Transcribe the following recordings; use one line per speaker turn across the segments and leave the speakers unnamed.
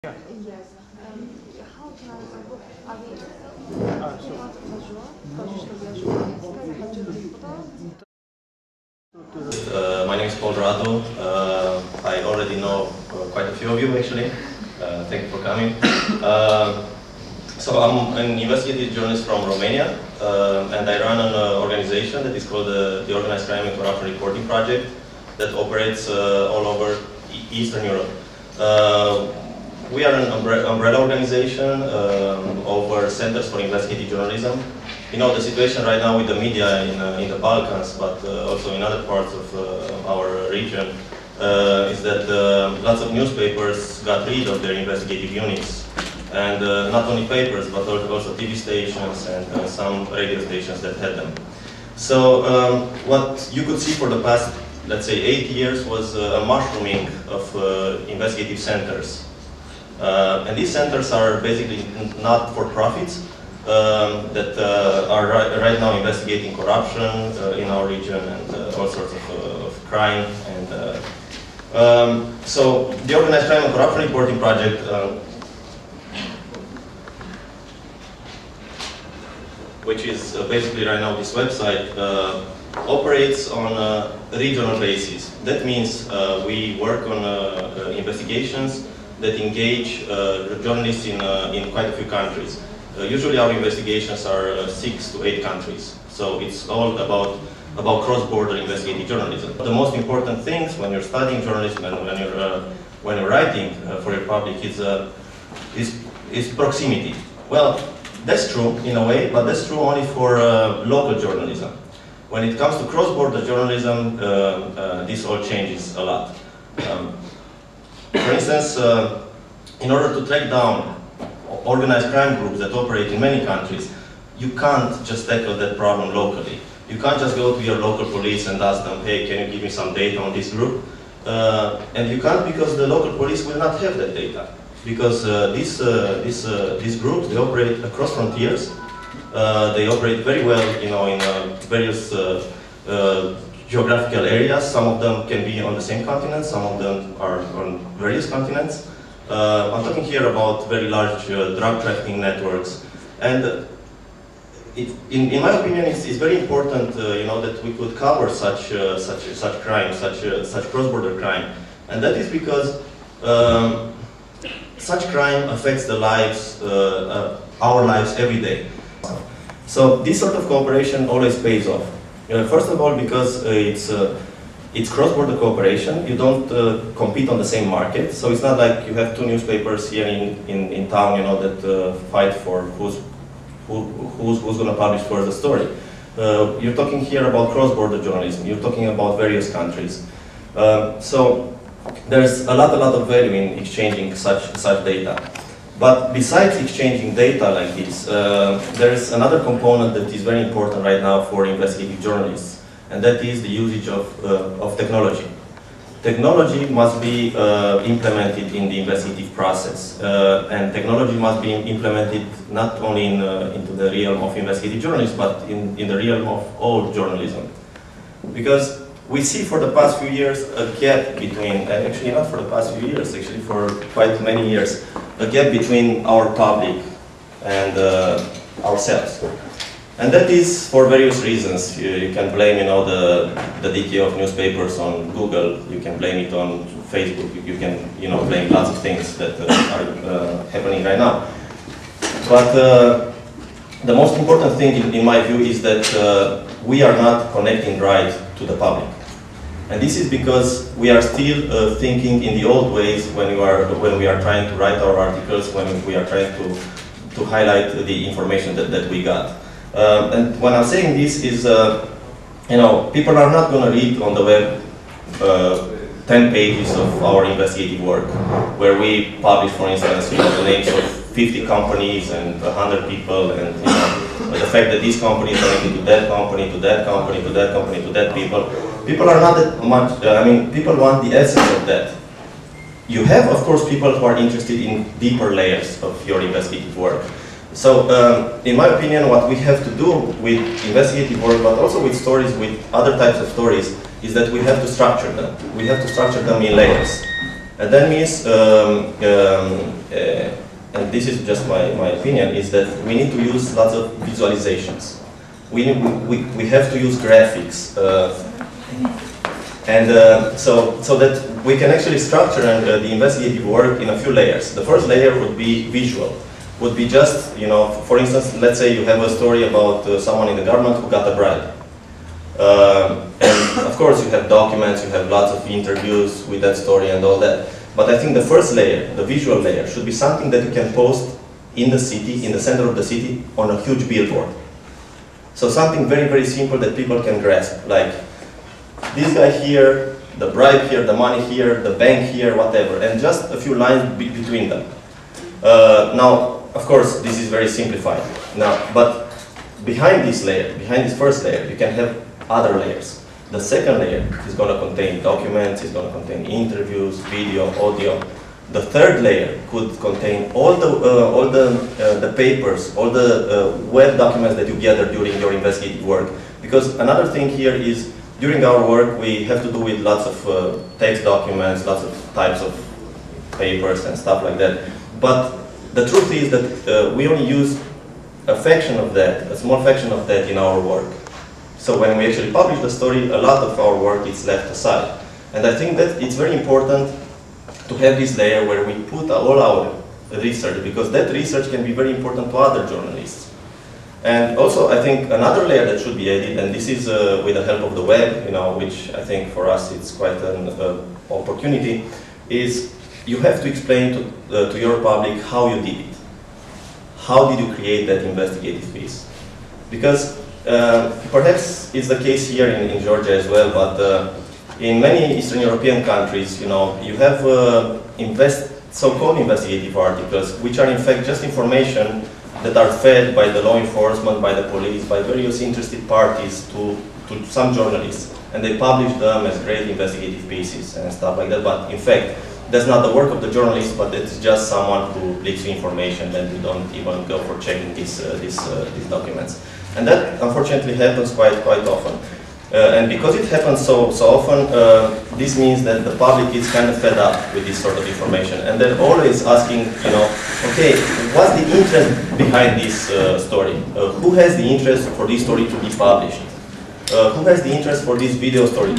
Yeah.
Yes. How can I
My name is Paul Radu. I already know quite a few of you actually. Thank you for coming. So I'm an investigative journalist from Romania, and I run an organization that is called the Organized Crime and Corruption Reporting Project that operates all over Eastern Europe. We are an umbrella organization over Centers for Investigative Journalism. You know, the situation right now with the media in the Balkans, but also in other parts of our region, is that lots of newspapers got rid of their investigative units. And not only papers, but also TV stations and some radio stations that had them. So what you could see for the past, let's say, 8 years was a mushrooming of investigative centers. And these centers are basically not for profits that are right now investigating corruption in our region and all sorts of crime. And so the Organized Crime and Corruption Reporting Project, which is basically right now this website, operates on a regional basis. That means we work on investigations that engage journalists in quite a few countries. Usually our investigations are 6 to 8 countries. So it's all about cross-border investigative journalism. The most important things when you're studying journalism and when you're writing for your public is proximity. Well, that's true in a way, but that's true only for local journalism. When it comes to cross-border journalism, this all changes a lot. For instance, in order to track down organized crime groups that operate in many countries, you can't just tackle that problem locally. You can't just go to your local police and ask them, hey, can you give me some data on this group? And you can't, because the local police will not have that data. Because these groups, they operate across frontiers. They operate very well, you know, in various geographical areas. Some of them can be on the same continent, some of them are on various continents. I'm talking here about very large drug trafficking networks. And in my opinion, it's very important, you know, that we could cover such crime, such cross-border crime. And that is because such crime affects the lives, our lives every day. So this sort of cooperation always pays off. First of all, because it's cross-border cooperation. You don't compete on the same market, so it's not like you have two newspapers here in town, you know, that fight for who's going to publish first the story. You're talking here about cross-border journalism. You're talking about various countries. So there's a lot of value in exchanging such data. But besides exchanging data like this, there's another component that is very important right now for investigative journalists, and that is the usage of technology. Technology must be implemented in the investigative process, and technology must be implemented not only into the realm of investigative journalism, but in the realm of all journalism. Because we see for the past few years a gap between, actually not for the past few years, actually for quite many years, a gap between our public and ourselves. And that is for various reasons. You can blame, you know, the decay of newspapers on Google. You can blame it on Facebook. You can, you know, blame lots of things that are happening right now. But the most important thing, in my view, is that we are not connecting right to the public. And this is because we are still thinking in the old ways when we are trying to write our articles, when we are trying to highlight the information that we got. And when I'm saying this is, you know, people are not going to read on the web 10 pages of our investigative work, where we publish, for instance, you know, the names of 50 companies and 100 people, and, you know, the fact that these companies are linked to that company, to that company, to that company, to that people. People are not that much, I mean, people want the essence of that. You have, of course, people who are interested in deeper layers of your investigative work. So, in my opinion, what we have to do with investigative work, but also with stories, with other types of stories, is that we have to structure them. We have to structure them in layers. And that means this is just my opinion, is that we need to use lots of visualizations. We have to use graphics. So that we can actually structure the investigative work in a few layers. The first layer would be visual. Would be just, you know, for instance, let's say you have a story about someone in the government who got a bribe. And of course you have documents, you have lots of interviews with that story and all that. But I think the first layer, the visual layer, should be something that you can post in the city, in the center of the city, on a huge billboard. So something very, very simple that people can grasp, like this guy here, the bribe here, the money here, the bank here, whatever, and just a few lines between them. Now, of course, this is very simplified. Now, but behind this layer, behind this first layer, you can have other layers. The second layer is going to contain documents, it's going to contain interviews, video, audio. The third layer could contain all the papers, all the web documents that you gather during your investigative work. Because another thing here is, during our work, we have to do with lots of text documents, lots of types of papers and stuff like that. But the truth is that we only use a fraction of that, a small fraction of that in our work. So when we actually publish the story, a lot of our work is left aside. And I think that it's very important to have this layer where we put all our research, because that research can be very important to other journalists. And also, I think another layer that should be added, and this is with the help of the web, you know, which I think for us it's quite an opportunity, is you have to explain to your public how you did it. How did you create that investigative piece? Because perhaps it's the case here in Georgia as well, but in many Eastern European countries, you know, you have so-called investigative articles, which are in fact just information that are fed by the law enforcement, by the police, by various interested parties to some journalists, and they publish them as great investigative pieces and stuff like that. But in fact, that's not the work of the journalist, but it's just someone who leaks you information, and you don't even go for checking these documents. And that unfortunately happens quite often. And because it happens so often, this means that the public is kind of fed up with this sort of information, and they're always asking, you know, okay, what's the interest behind this story? Who has the interest for this story to be published? Who has the interest for this video story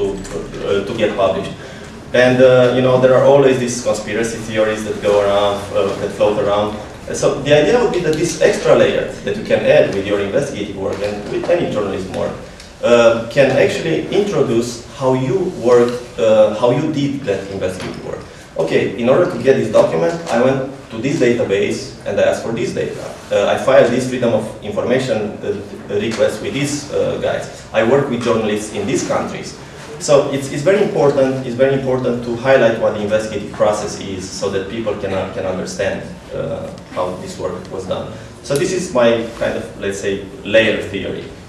to get published? And you know, there are always these conspiracy theories that go around, that float around. So the idea would be that this extra layer that you can add with your investigative work, and with any journalism work, can actually introduce how you worked, how you did that investigative work. Okay, in order to get this document, I went to this database and I asked for this data. I filed this freedom of information request with these guys. I work with journalists in these countries. So it's very important. It's very important to highlight what the investigative process is, so that people can understand how this work was done. So this is my kind of, let's say, layer theory.